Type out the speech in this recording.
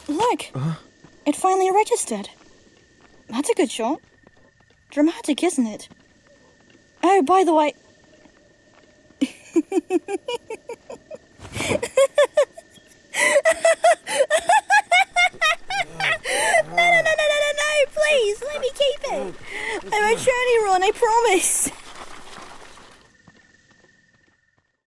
Look, it finally registered. That's a good shot. Dramatic, isn't it? Oh, by the way... No, please, let me keep it. I won't show anyone, I promise.